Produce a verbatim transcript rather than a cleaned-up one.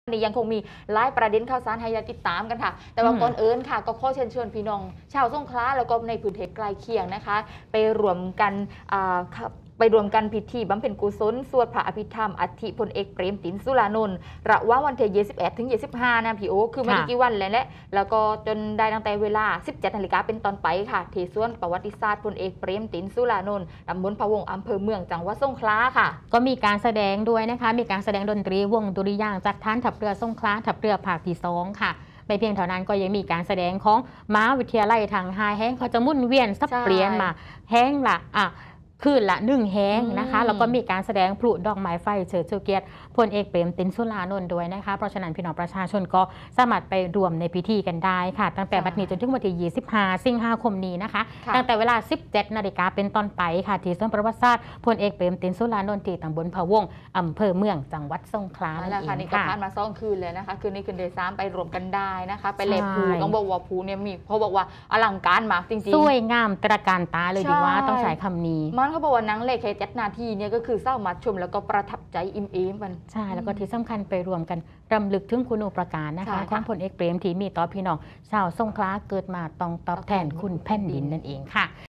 นี้ยังคงมีหลายประเด็นข่าวสารให้ติดตามกันค่ะแต่ว่าก่อนอื่นค่ะก็ขอเชิญชวนพี่น้องชาวสงขลาแล้วก็ในพื้นที่ใกล้เคียงนะคะไปรวมกันไปรวมกันพิธีบำเพ็ญกุศลสวดพระอภิธรรมอัฐิพลเอกเปรมตินสุรานนท์ระหว่างวันที่ยี่สิบเอ็ดถึงยี่สิบห้านะพี่โอคือไม่กี่วันแล้วแหละแล้วก็จนได้ตั้งแต่เวลาสิบเจ็ดนาฬิกาเป็นตอนไปค่ะที่สวนประวัติศาสตร์พลเอกเปรมตินสุรานนท์ตำบลพะวงอำเภอเมืองจังหวัดสงขลาค่ะก็มีการแสดงด้วยนะคะมีการแสดงดนตรีวงดุริยางค์จากฐานทัพเรือสงขลาทัพเรือภาคที่สองค่ะไม่เพียงเท่านั้นก็ยังมีการแสดงของมหาวิทยาลัยทางไฮแห้งเขาจะมุ่นเวียนสับเปลี่ยนมาแห้งละอ่ะคืนละหนึ่งแห้งนะคะแล้วก็มีการแสดงพลุดอกไม้ไฟเชิดชูเกียรติพลเอกเปรมตินสุรานนท์ด้วยนะคะเพราะฉะนั้นพี่น้องประชาชนก็สามารถไปรวมในพิธีกันได้ค่ะตั้งแต่บัดนี้จนถึงวันที่ยี่สิบห้าสิงหาคมนี้นะคะตั้งแต่เวลาสิบเจ็ดนาฬิกาเป็นต้นไปค่ะที่สวนประวัติศาสตร์พลเอกเปรมตินสุรานนท์ที่ตำบลพะวงอำเภอเมืองจังหวัดสงขลานั่นเองค่ะนี่ก็ผ่านมาสองคืนเลยนะคะคืนนี้คืนเดย์สามไปรวมกันได้นะคะไปเล็บภูต้องบอกว่าภูเนี่ยมีเขาบอกว่าอลังการมากจริงๆสวยงามตระการตาเลยดีว่าต้องใช้คำนี้มันเขาบอกว่านังเล็กเจ็ดนาทีเนี่ยก็คือเศร้ามาชมแล้วก็ประทับใจอิ่มเอมมันใช่แล้วก็ที่สำคัญไปรวมกันรำลึกถึงคุณูปการนะคะของพลเอกเปรมที่มีต่อพี่น้องชาวสงขลาเกิดมาต้องตอบแทนคุณแผ่นดินนั่นเองค่ะ